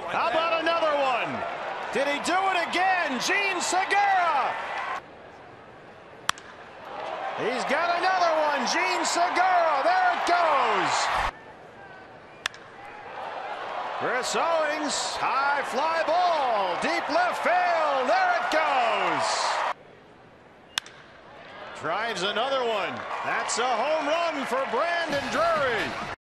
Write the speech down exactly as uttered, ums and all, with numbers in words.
How about another one? Did he do it again? Gene Segura. He's got another one. Gene Segura. There it goes. Chris Owings. High fly ball. Deep left field. There it goes. Drives another one. That's a home run for Brandon Drury.